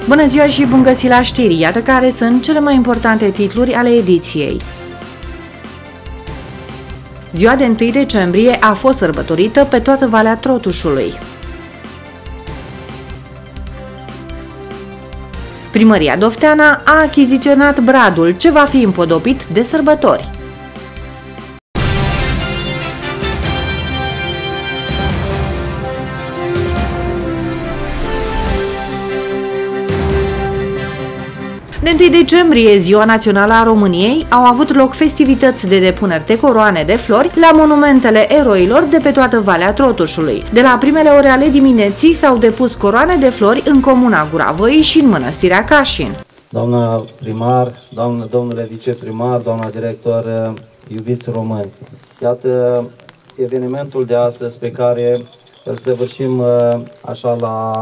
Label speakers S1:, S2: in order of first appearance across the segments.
S1: Bună ziua și bun găsit la știri! Iată care sunt cele mai importante titluri ale ediției. Ziua de 1 decembrie a fost sărbătorită pe toată Valea Trotușului. Primăria Dofteana a achiziționat bradul ce va fi împodobit de sărbători. De 1 decembrie, Ziua Națională a României, au avut loc festivități de depuneri de coroane de flori la monumentele eroilor de pe toată Valea Trotușului. De la primele ore ale dimineții s-au depus coroane de flori în comuna Gura Văii și în Mănăstirea Cașin.
S2: Doamna primar, domnule viceprimar, doamna director, iubiți români, iată evenimentul de astăzi pe care îl săvârșim așa la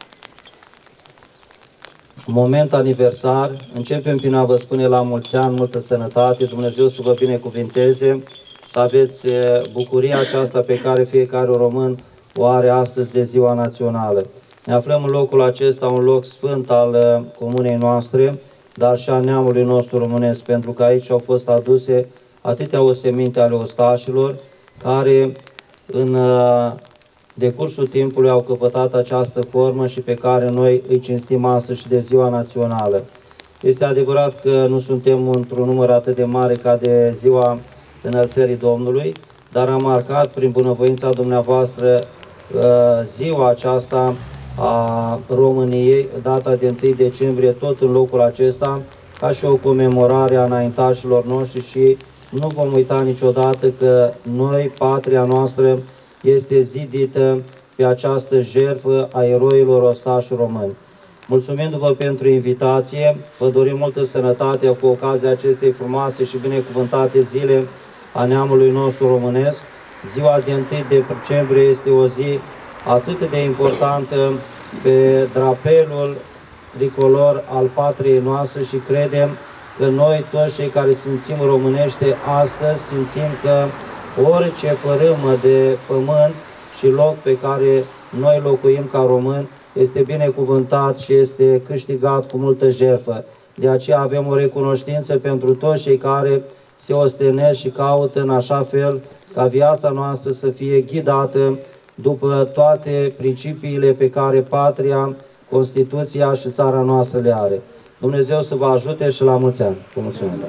S2: moment aniversar. Începem prin a vă spune la mulți ani, multă sănătate, Dumnezeu să vă binecuvinteze, să aveți bucuria aceasta pe care fiecare român o are astăzi de Ziua Națională. Ne aflăm în locul acesta, un loc sfânt al comunei noastre, dar și al neamului nostru românesc, pentru că aici au fost aduse atâtea oseminte ale ostașilor, care în decursul timpului au căpătat această formă și pe care noi îi cinstim astăzi și de Ziua Națională. Este adevărat că nu suntem într-un număr atât de mare ca de Ziua Înălțării Domnului, dar am marcat prin bunăvoința dumneavoastră ziua aceasta a României, data de 1 decembrie, tot în locul acesta, ca și o comemorare a înaintașilor noștri și nu vom uita niciodată că noi, patria noastră, este zidită pe această jertfă a eroilor ostași români. Mulțumindu-vă pentru invitație, vă dorim multă sănătate cu ocazia acestei frumoase și binecuvântate zile a neamului nostru românesc. Ziua de 1 decembrie este o zi atât de importantă pe drapelul tricolor al patriei noastre și credem că noi toți cei care simțim românește astăzi, simțim că orice fărâmă de pământ și loc pe care noi locuim ca români este binecuvântat și este câștigat cu multă jertfă. De aceea avem o recunoștință pentru toți cei care se ostenesc și caută în așa fel ca viața noastră să fie ghidată după toate principiile pe care patria, Constituția și țara noastră le are. Dumnezeu să vă ajute și la mulți ani. Vă mulțumesc!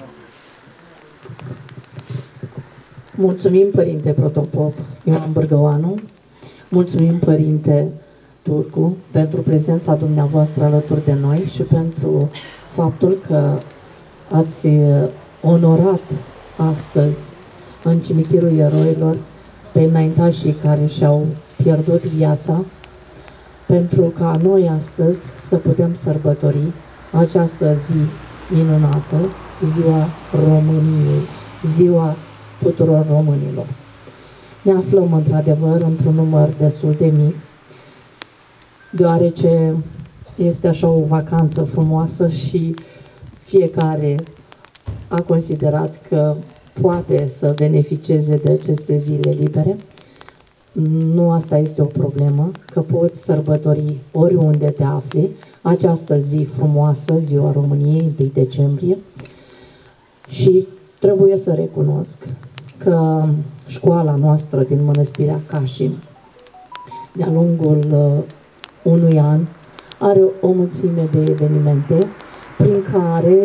S3: Mulțumim, Părinte Protopop Ioan Bârgăoanu, mulțumim, Părinte Turcu, pentru prezența dumneavoastră alături de noi și pentru faptul că ați onorat astăzi în Cimitirul Eroilor pe înaintașii care și-au pierdut viața, pentru ca noi astăzi să putem sărbători această zi minunată, Ziua României, Ziua tuturor românilor. Ne aflăm într-adevăr într-un număr destul de mic, deoarece este așa o vacanță frumoasă și fiecare a considerat că poate să beneficieze de aceste zile libere. Nu asta este o problemă, că poți sărbători oriunde te afli această zi frumoasă, Ziua României, 1 decembrie, și trebuie să recunosc că școala noastră din Mănăstirea Cașin, de-a lungul unui an, are o mulțime de evenimente prin care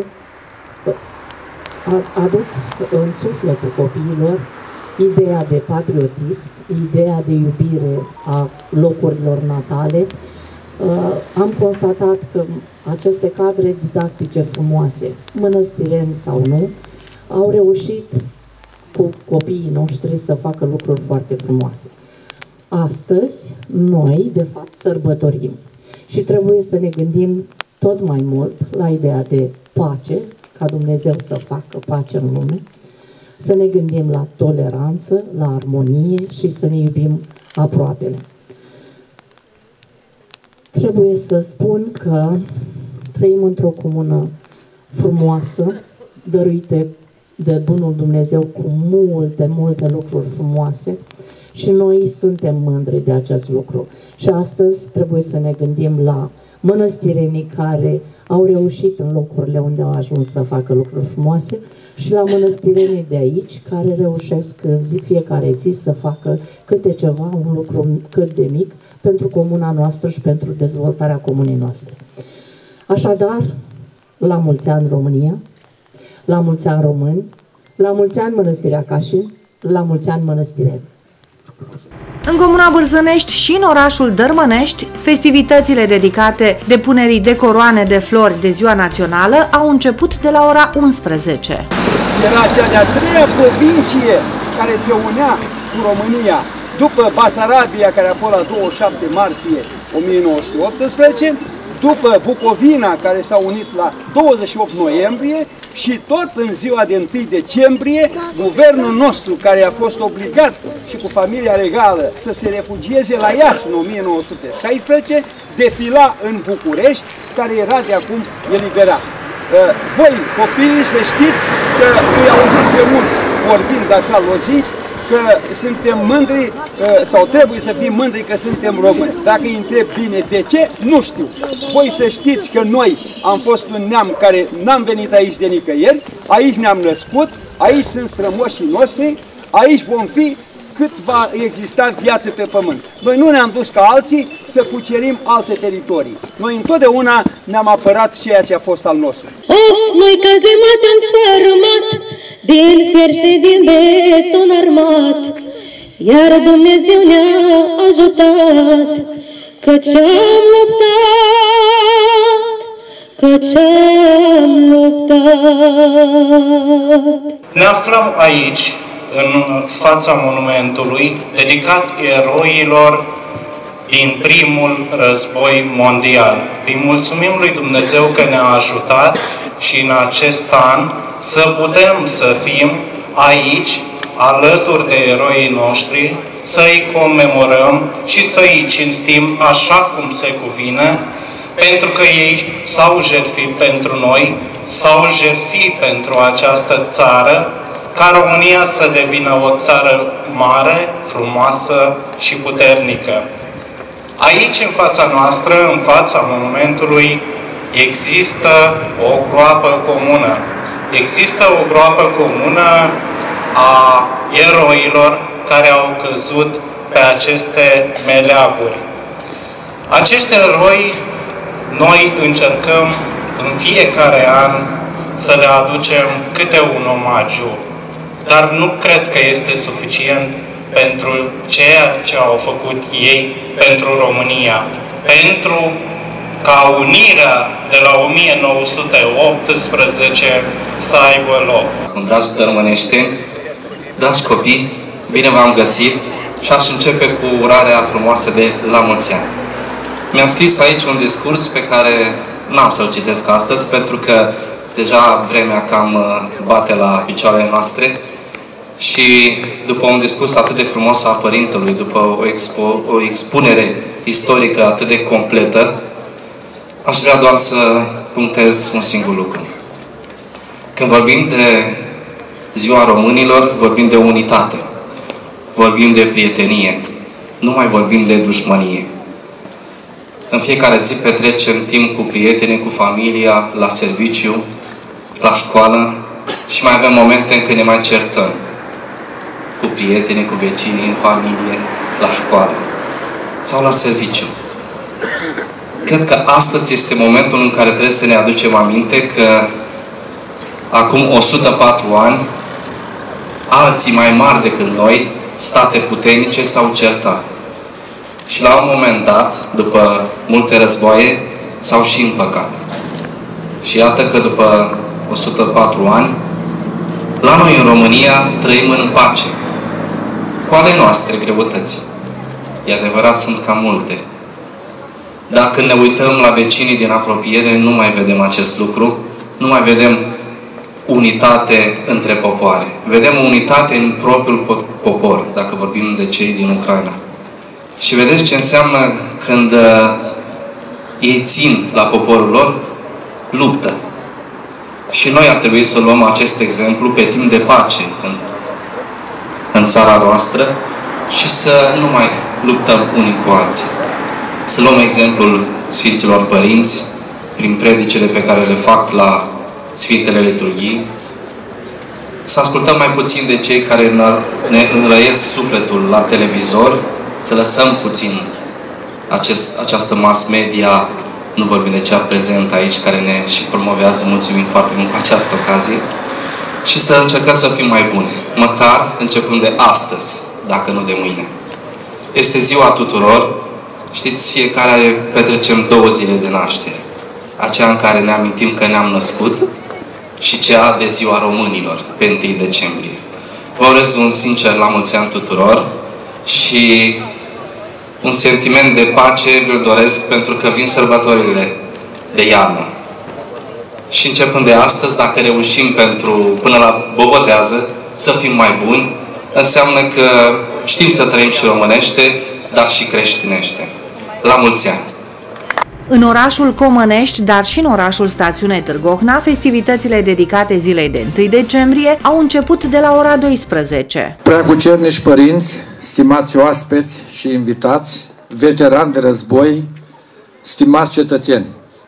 S3: aduc în sufletul copiilor ideea de patriotism, ideea de iubire a locurilor natale. Am constatat că aceste cadre didactice frumoase, mănăstireni sau nu, au reușit cu copiii noștri să facă lucruri foarte frumoase. Astăzi, noi, de fapt, sărbătorim și trebuie să ne gândim tot mai mult la ideea de pace, ca Dumnezeu să facă pace în lume, să ne gândim la toleranță, la armonie și să ne iubim aproapele. Trebuie să spun că trăim într-o comună frumoasă, dăruite de bunul Dumnezeu cu multe lucruri frumoase și noi suntem mândri de acest lucru. Și astăzi trebuie să ne gândim la mănăstirenii care au reușit în locurile unde au ajuns să facă lucruri frumoase și la mănăstirenii de aici care reușesc fiecare zi să facă câte ceva, un lucru cât de mic pentru comuna noastră și pentru dezvoltarea comunei noastre. Așadar, la mulți ani România, la mulți ani români, la mulți ani Mănăstirea Cașin, la mulți ani Mănăstireni.
S1: În comuna Bârzenești și în orașul Dărmănești, festivitățile dedicate depunerii de coroane de flori de Ziua Națională au început de la ora 11.
S4: Era cea de-a treia provincie care se unea cu România după Basarabia, care a fost la 27 martie 1918, după Bucovina, care s-a unit la 28 noiembrie și tot în ziua de 1 decembrie, guvernul nostru, care a fost obligat și cu familia regală să se refugieze la Iași în 1916, defila în București, care era de acum eliberat. Voi, copiii, să știți că îi auziți pe mulți vorbind așa loziți, că suntem mândri sau trebuie să fim mândri că suntem români. Dacă îi întreb bine de ce, nu știu. Voi să știți că noi am fost un neam care n-am venit aici de nicăieri, aici ne-am născut, aici sunt strămoșii noștri, aici vom fi cât va exista viață pe pământ. Noi nu ne-am dus ca alții să cucerim alte teritorii. Noi întotdeauna ne-am apărat ceea ce a fost al nostru.
S5: Noi cazemat am sfărâmat din fier și din beton armat, iar Dumnezeu ne-a ajutat, căci am luptat, căci am luptat.
S6: Ne aflăm aici, în fața monumentului dedicat eroilor din primul război mondial. Îi mulțumim lui Dumnezeu că ne-a ajutat și în acest an să putem să fim aici, alături de eroii noștri, să-i comemorăm și să-i cinstim așa cum se cuvine, pentru că ei s-au jertfit pentru noi, s-au jertfit pentru această țară, ca România să devină o țară mare, frumoasă și puternică. Aici, în fața noastră, în fața monumentului, există o groapă comună. Există o groapă comună a eroilor care au căzut pe aceste meleaguri. Acești eroi, noi încercăm în fiecare an să le aducem câte un omagiu, dar nu cred că este suficient pentru ceea ce au făcut ei pentru România, pentru ca unirea de la 1918 să aibă loc.
S7: Dragi dărmăneșteni, dragi copii, bine v-am găsit și aș începe cu urarea frumoasă de la mulți ani. Mi-am scris aici un discurs pe care n-am să-l citesc astăzi, pentru că deja vremea cam bate la picioarele noastre și după un discurs atât de frumos al Părintelui, după o expunere istorică atât de completă, aș vrea doar să punctez un singur lucru. Când vorbim de Ziua Românilor, vorbim de unitate, vorbim de prietenie, nu mai vorbim de dușmănie. În fiecare zi petrecem timp cu prietenii, cu familia, la serviciu, la școală și mai avem momente în când ne mai certăm cu prietenii, cu vecinii, în familie, la școală sau la serviciu. Cred că astăzi este momentul în care trebuie să ne aducem aminte că acum 104 ani, alții mai mari decât noi, state puternice, s-au certat. Și la un moment dat, după multe războaie, s-au și împăcat. Și iată că după 104 ani, la noi în România trăim în pace. Cu ale noastre greutăți. E adevărat, sunt cam multe. Dar când ne uităm la vecinii din apropiere, nu mai vedem acest lucru. Nu mai vedem unitate între popoare. Vedem unitate în propriul popor, dacă vorbim de cei din Ucraina. Și vedeți ce înseamnă când ei țin la poporul lor, luptă. Și noi ar trebui să luăm acest exemplu pe timp de pace în țara noastră și să nu mai luptăm unii cu alții. Să luăm exemplul Sfinților Părinți, prin predicile pe care le fac la Sfintele Liturghii, să ascultăm mai puțin de cei care ne înrăiesc sufletul la televizor, să lăsăm puțin această mass media, nu vorbim de cea prezentă aici, care ne și promovează, mulțumim foarte mult cu această ocazie, și să încercăm să fim mai buni, măcar începând de astăzi, dacă nu de mâine. Este ziua tuturor, știți, fiecare petrecem 2 zile de naștere. Aceea în care ne amintim că ne-am născut și cea de ziua românilor, pe 1 decembrie. Vă urez un sincer la mulți ani tuturor și un sentiment de pace vi-l doresc, pentru că vin sărbătorile de iarnă. Și începând de astăzi, dacă reușim până la bobotează să fim mai buni, înseamnă că știm să trăim și românește, dar și creștinește. La mulți ani!
S1: În orașul Comănești, dar și în orașul Stațiune Târgohna, festivitățile dedicate zilei de 1 decembrie au început de la ora 12.
S8: Preacucernici părinți, stimați oaspeți și invitați, veterani de război, stimați cetățeni,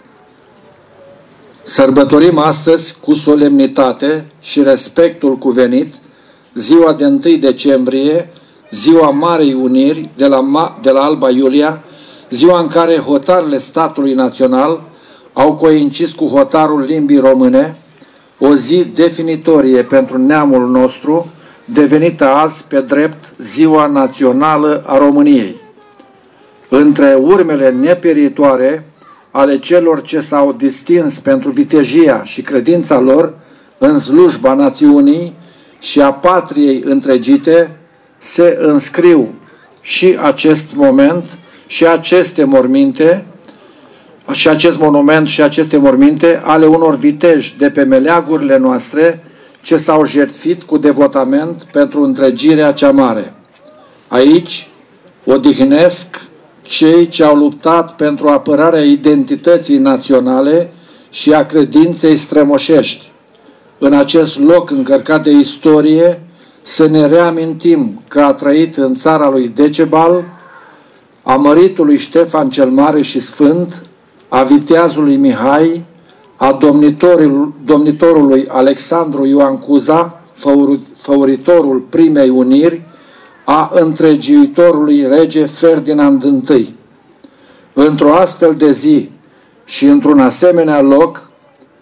S8: sărbătorim astăzi cu solemnitate și respectul cuvenit ziua de 1 decembrie, ziua Marei Uniri de la Alba Iulia, ziua în care hotarele statului național au coincis cu hotarul limbii române, o zi definitorie pentru neamul nostru, devenită azi pe drept ziua națională a României. Între urmele nepieritoare ale celor ce s-au distins pentru vitejia și credința lor în slujba națiunii și a patriei întregite, se înscriu și acest moment și aceste morminte, și acest monument și aceste morminte ale unor viteji de pe meleagurile noastre ce s-au jertfit cu devotament pentru întregirea cea mare. Aici odihnesc cei ce au luptat pentru apărarea identității naționale și a credinței strămoșești. În acest loc încărcat de istorie, să ne reamintim că a trăit în țara lui Decebal, a măritului Ștefan cel Mare și Sfânt, a viteazului Mihai, a domnitorului Alexandru Ioan Cuza, făuritorul primei uniri, a întregiuitorului rege Ferdinand I. Într-o astfel de zi și într-un asemenea loc,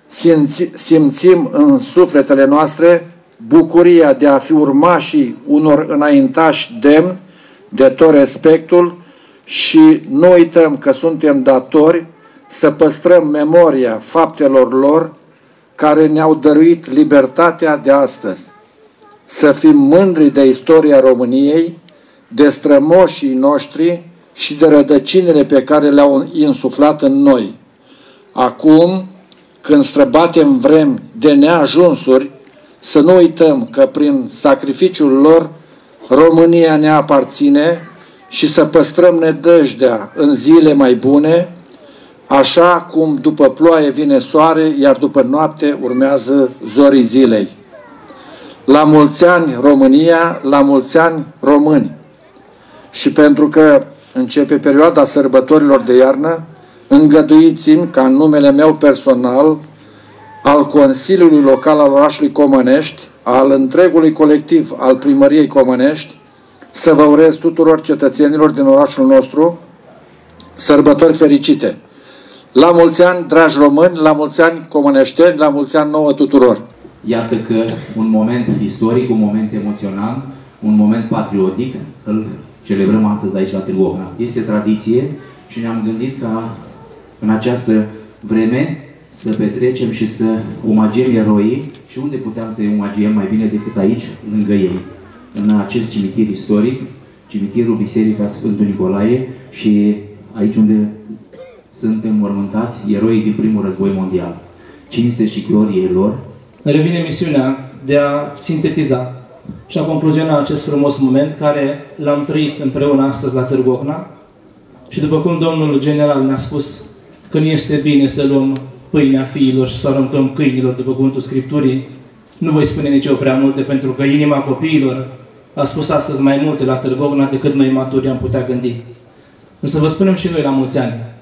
S8: simțim în sufletele noastre bucuria de a fi urmașii unor înaintași demni de tot respectul și nu uităm că suntem datori să păstrăm memoria faptelor lor care ne-au dăruit libertatea de astăzi. Să fim mândri de istoria României, de strămoșii noștri și de rădăcinile pe care le-au insuflat în noi. Acum, când străbatem vremi de neajunsuri, să nu uităm că prin sacrificiul lor România ne aparține și să păstrăm nădejdea în zile mai bune, așa cum după ploaie vine soare, iar după noapte urmează zorii zilei. La mulți ani România, la mulți ani români. Și pentru că începe perioada sărbătorilor de iarnă, îngăduiți-mi ca în numele meu personal, al Consiliului Local al orașului Comănești, al întregului colectiv al Primăriei Comănești, să vă urez tuturor cetățenilor din orașul nostru sărbători fericite. La mulți ani, dragi români, la mulți ani comăneșteni, la mulți ani nouă tuturor!
S9: Iată că un moment istoric, un moment emoțional, un moment patriotic, îl celebrăm astăzi aici la Târgohna. Este tradiție și ne-am gândit ca în această vreme să petrecem și să omagiem eroii și unde puteam să-i omagiem mai bine decât aici, lângă ei. În acest cimitir istoric, cimitirul Biserica Sfântul Nicolae și aici unde sunt înmormântați eroii din primul război mondial. Cinste și glorie lor.
S10: Ne revine misiunea de a sintetiza și a concluziona acest frumos moment care l-am trăit împreună astăzi la Târgohna și după cum domnul general ne-a spus că nu este bine să luăm pâinea fiilor și să aruncăm câinilor după cuvântul Scripturii, nu voi spune nici eu prea multe pentru că inima copiilor a spus astăzi mai multe la Târgohna decât noi maturi am putea gândi. Însă vă spunem și noi la mulți ani.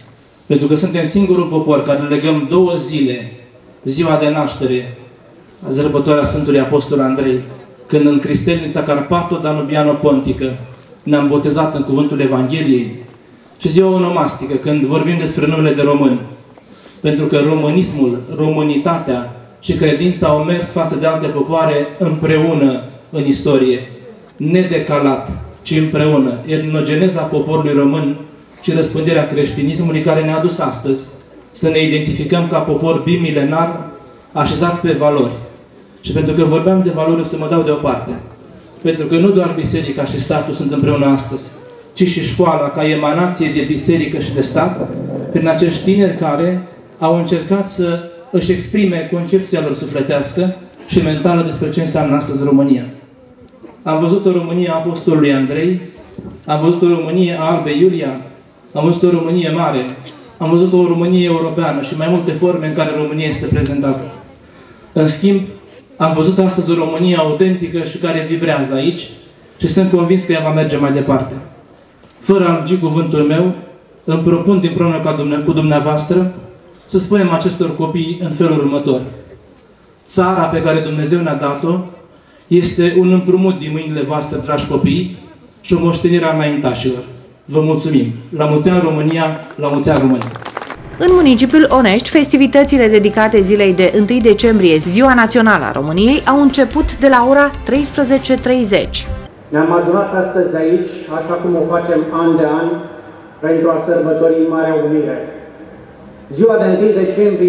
S10: Pentru că suntem singurul popor care legăm 2 zile, ziua de naștere, a sărbătoarea Sfântului Apostol Andrei, când în Cristelnița Carpato Danubiano Pontică ne-am botezat în cuvântul Evangheliei, și ziua onomastică, când vorbim despre numele de român. Pentru că românismul, românitatea și credința au mers față de alte popoare împreună în istorie, nedecalat, ci împreună. Etnogeneza poporului român și răspândirea creștinismului care ne-a dus astăzi să ne identificăm ca popor bimilenar așezat pe valori. Și pentru că vorbeam de valori, o să mă dau deoparte. Pentru că nu doar biserica și statul sunt împreună astăzi, ci și școala ca emanație de biserică și de stat, prin acești tineri care au încercat să își exprime concepția lor sufletească și mentală despre ce înseamnă astăzi România. Am văzut o Românie a Apostolului Andrei, am văzut o Românie a Albei Iulia, am văzut o Românie mare, am văzut o Românie europeană și mai multe forme în care România este prezentată. În schimb, am văzut astăzi o Românie autentică și care vibrează aici și sunt convins că ea va merge mai departe. Fără a lungi cuvântul meu, îmi propun împreună cu dumneavoastră să spunem acestor copii în felul următor. Țara pe care Dumnezeu ne-a dat-o este un împrumut din mâinile voastre, dragi copii, și o moștenire a înaintașilor. Vă mulțumim! La mulți ani România, la mulți ani România!
S1: În municipiul Onești, festivitățile dedicate zilei de 1 decembrie, Ziua Națională a României, au început de la ora 13:30.
S11: Ne-am adunat astăzi aici, așa cum o facem an de an, pentru a sărbători Marea Unire. Ziua de 1 decembrie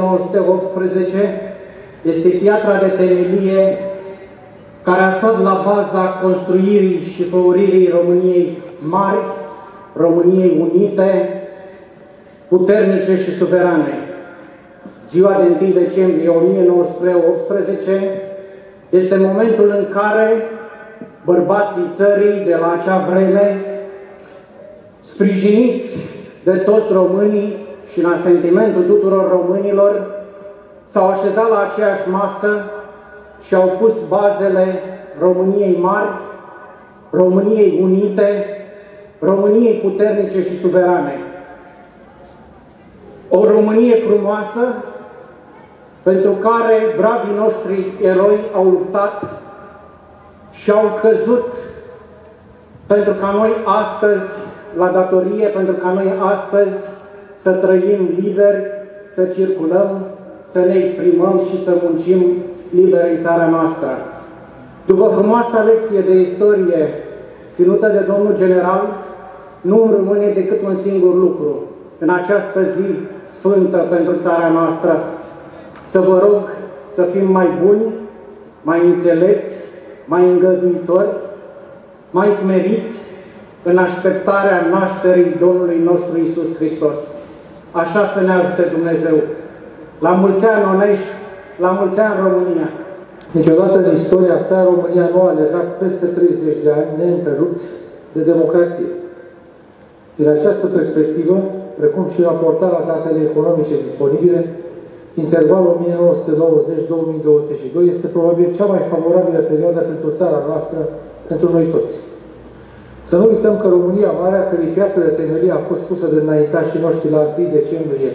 S11: 1918 este piatra de temelie care a stat la baza construirii și făuririi României mari, României unite, puternice și suverane. Ziua de 1 decembrie 1918 este momentul în care bărbații țării de la acea vreme, sprijiniți de toți românii și în asentimentul tuturor românilor, s-au așezat la aceeași masă și au pus bazele României mari, României unite, României puternice și suverane. O Românie frumoasă pentru care bravii noștri eroi au luptat și au căzut pentru ca noi astăzi, la datorie, pentru ca noi astăzi să trăim liberi, să circulăm, să ne exprimăm și să muncim liberi în țara noastră. După frumoasa lecție de istorie ținută de domnul general, nu îmi rămâne decât un singur lucru în această zi sfântă pentru țara noastră: să vă rog să fim mai buni, mai înțelepți, mai îngăduitori, mai smeriți în așteptarea nașterii Domnului nostru Iisus Hristos. Așa să ne ajute Dumnezeu. La mulți ani Onești, la mulți ani România!
S12: Niciodată în istoria sa, România nu a legat peste 30 de ani neîntrerupți de democrație. Din această perspectivă, precum și raportarea datele economice disponibile, intervalul 1990-2022 este probabil cea mai favorabilă perioadă pentru țara noastră, pentru noi toți. Să nu uităm că România Mare, a cărei piatră de temelie a fost pusă de înaintașii noștri la 1 decembrie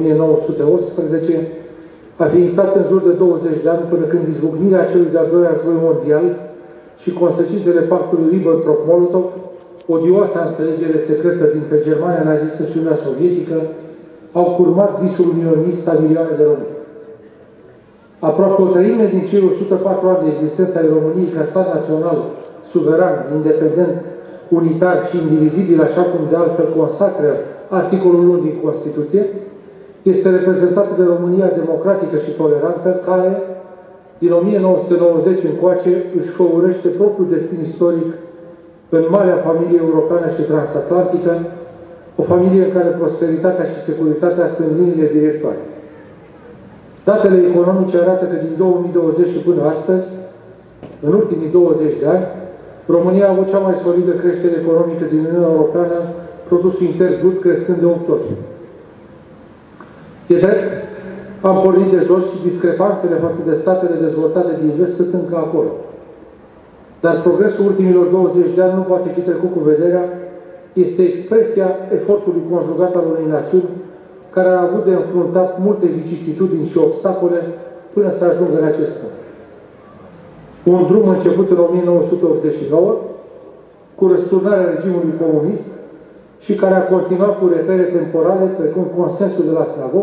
S12: 1918, a ființat în jur de 20 de ani până când izbucnirea celui de-al doilea război mondial și consecințele pactului Ribbentrop-Molotov, odioasa înțelegere secretă dintre Germania nazistă și Uniunea Sovietică, au curmat visul unionist a milioane de români. Aproape o treime din cei 104 ani de existență ai României ca stat național, suveran, independent, unitar și indivizibil, așa cum de altfel consacră articolul 1 din Constituție, este reprezentată de România democratică și tolerantă, care, din 1990 încoace, își făurește propriul destin istoric în marea familie europeană și transatlantică, o familie în care prosperitatea și securitatea sunt liniile directoare. Datele economice arată că din 2020 și până astăzi, în ultimii 20 de ani, România a avut cea mai solidă creștere economică din Uniunea Europeană, produsul intern brut crescând de 8 ori. E drept, am pornit de jos și discrepanțele față de statele dezvoltate din vest sunt încă acolo. Dar progresul ultimilor 20 de ani nu poate fi trecut cu vederea este expresia efortului conjugat al unei națiuni care a avut de înfruntat multe vicissitudini și obstacole până să ajungă în acest punct. Un drum început în 1989, cu răsturnarea regimului comunist și care a continuat cu repere temporale precum consensul de la Slavov,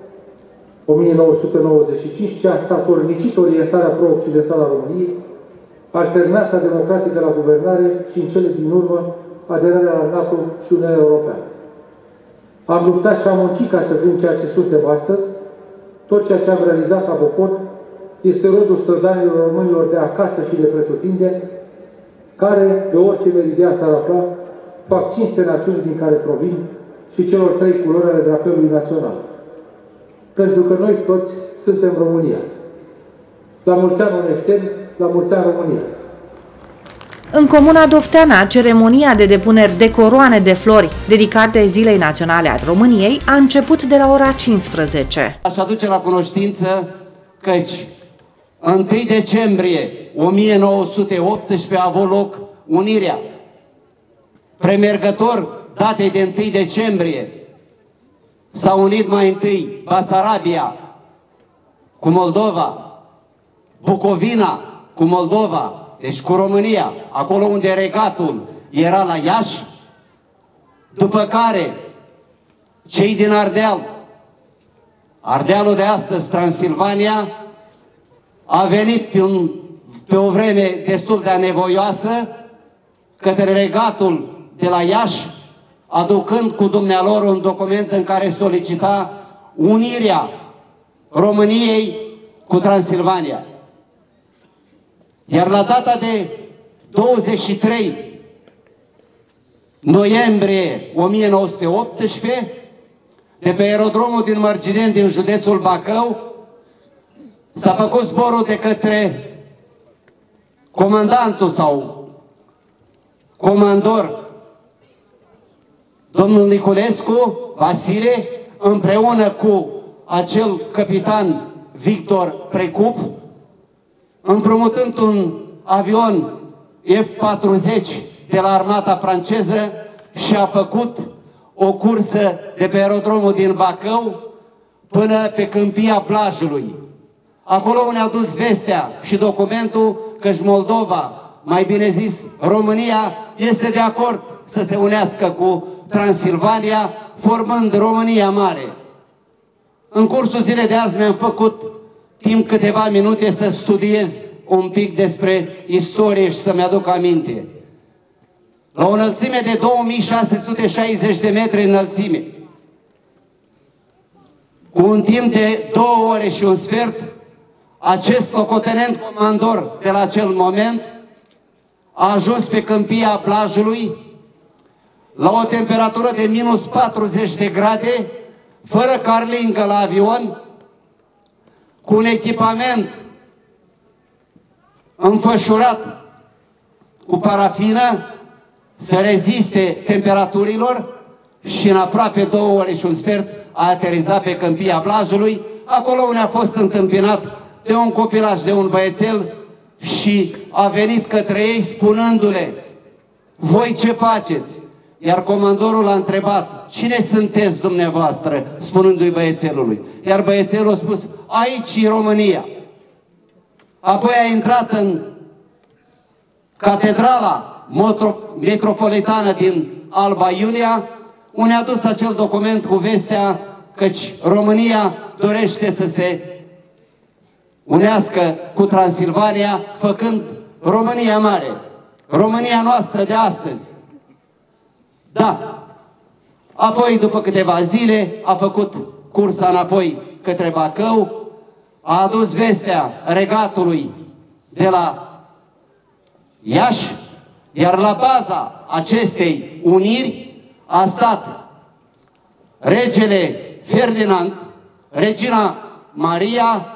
S12: 1995, ce a statornicit orientarea pro-occidentală a României, alternanța democratică la guvernare și, în cele din urmă, aderarea la NATO și Uniunea Europeană. Am luptat și am muncit ca să fim ceea ce suntem astăzi. Tot ceea ce am realizat ca popor este rodul strădanilor românilor de acasă și de pretutindeni, care, pe orice meridian s-ar afla, fac cinste națiunii din care provin și celor trei culori ale drapelului național. Pentru că noi toți suntem România. La mulți ani un extern, la mulți ani România.
S1: În comuna Dofteana, ceremonia de depuneri de coroane de flori dedicate Zilei Naționale a României a început de la ora 15.
S13: Aș aduce la cunoștință căci 1 decembrie 1918 a avut loc unirea. Premergător datei de 1 decembrie s-a unit mai întâi Basarabia cu Moldova, Bucovina cu Moldova, deci cu România, acolo unde regatul era la Iași, după care cei din Ardeal, Ardealul de astăzi, Transilvania, a venit pe o vreme destul de anevoioasă către regatul de la Iași, aducând cu dumnealor un document în care solicita unirea României cu Transilvania. Iar la data de 23 noiembrie 1918, de pe aerodromul din Mărgineni, din județul Bacău, s-a făcut zborul de către comandantul sau comandor, domnul Niculescu Vasile, împreună cu acel capitan Victor Precup, împrumutând un avion F-40 de la armata franceză și a făcut o cursă de pe aerodromul din Bacău până pe câmpia Blajului. Acolo unde au dus vestea și documentul că-și Moldova, mai bine zis România, este de acord să se unească cu Transilvania, formând România Mare. În cursul zilei de azi mi-am făcut timp câteva minute să studiez un pic despre istorie și să-mi aduc aminte. La o înălțime de 2660 de metri înălțime, cu un timp de 2 ore și un sfert, acest locotenent comandor de la acel moment a ajuns pe câmpia Blajului la o temperatură de minus 40 de grade, fără carlingă la avion, cu un echipament înfășurat cu parafină să reziste temperaturilor și în aproape 2 ore și un sfert a aterizat pe câmpia Blajului, acolo unde a fost întâmpinat de un copilaj, de un băiețel și a venit către ei spunându-le: voi ce faceți? Iar comandorul a întrebat: cine sunteți dumneavoastră? Spunându-i băiețelului. Iar băiețelul a spus: aici e România. Apoi a intrat în catedrala metropolitană din Alba Iulia, unde a dus acel document cu vestea căci România dorește să se unească cu Transilvania, făcând România Mare, România noastră de astăzi. Da. Apoi, după câteva zile, a făcut cursa înapoi către Bacău, a adus vestea regatului de la Iași, iar la baza acestei uniri a stat regele Ferdinand, regina Maria,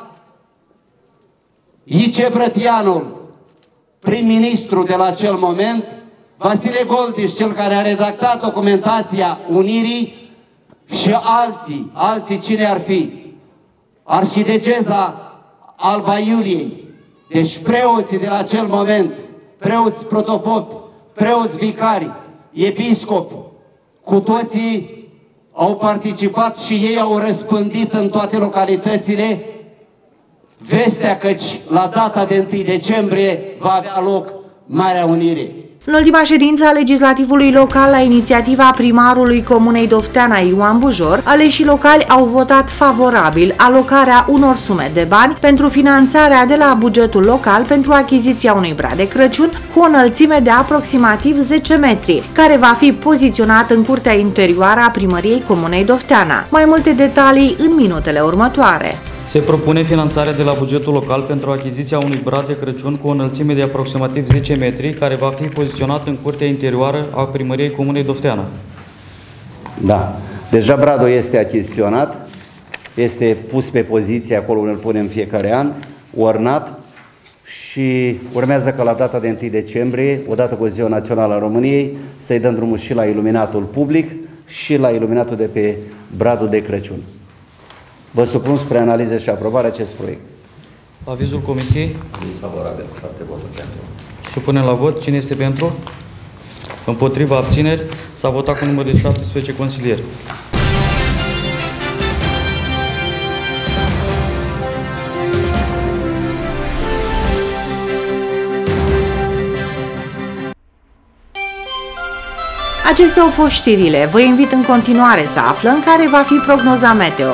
S13: Ice Brătianul, prim-ministru de la acel moment, Vasile Goldiș, cel care a redactat documentația unirii, și alții cine ar fi? Arhidegeza Alba Iuliei, deci preoții de la acel moment, preoți protopopi, preoți vicari, episcopi, cu toții au participat și ei au răspândit în toate localitățile vestea căci la data de 1 decembrie va avea loc Marea Unire.
S1: În ultima ședință a legislativului local, la inițiativa primarului Comunei Dofteana, Ioan Bujor, aleșii locali au votat favorabil alocarea unor sume de bani pentru finanțarea de la bugetul local pentru achiziția unui brad de Crăciun cu o înălțime de aproximativ 10 metri, care va fi poziționat în curtea interioară a primăriei Comunei Dofteana. Mai multe detalii în minutele următoare.
S14: Se propune finanțarea de la bugetul local pentru achiziția unui brad de Crăciun cu o înălțime de aproximativ 10 metri, care va fi poziționat în curtea interioară a primăriei Comunei Dofteana.
S15: Da. Deja bradul este achiziționat, este pus pe poziție acolo unde îl punem fiecare an, ornat și urmează ca la data de 1 decembrie, odată cu Ziua Națională a României, să-i dăm drumul și la iluminatul public și la iluminatul de pe bradul de Crăciun. Vă supun spre analiză și aprobare acest proiect.
S14: Avizul Comisiei?
S15: Aviz favorabil, 7 voturi pentru.
S14: Supunem la vot. Cine este pentru? Împotriva, abțineri. S-a votat cu număr de 17 consilieri.
S1: Acestea au fost știrile. Vă invit în continuare să aflăm care va fi prognoza meteo.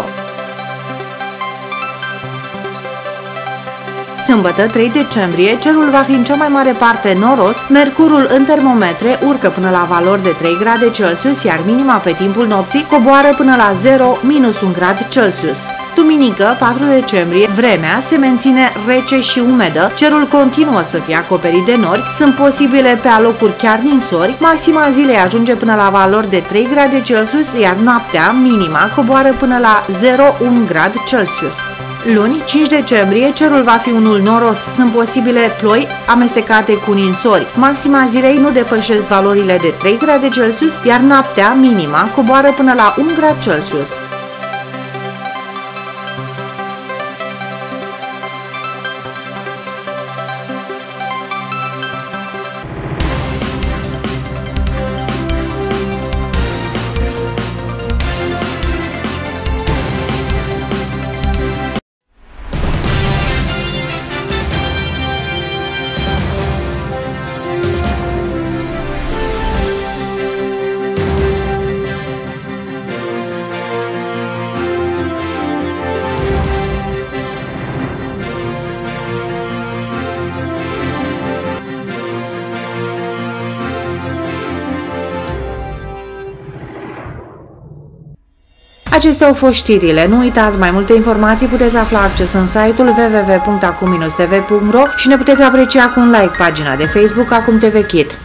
S1: Sâmbătă, 3 decembrie, cerul va fi în cea mai mare parte noros, mercurul în termometre urcă până la valori de 3 grade Celsius, iar minima pe timpul nopții coboară până la 0-1 grad Celsius. Duminică, 4 decembrie, vremea se menține rece și umedă, cerul continuă să fie acoperit de nori, sunt posibile pe alocuri chiar ninsori, maxima zilei ajunge până la valori de 3 grade Celsius, iar noaptea, minima, coboară până la 0-1 grad Celsius. Luni, 5 decembrie, cerul va fi unul noros, sunt posibile ploi amestecate cu ninsori. Maxima zilei nu depășesc valorile de 3 grade Celsius, iar noaptea, minima, coboară până la 1 grad Celsius. Acestea au fost știrile. Nu uitați, mai multe informații puteți afla acces în site-ul www.acum-tv.ro și ne puteți aprecia cu un like pagina de Facebook Acum TV Kid.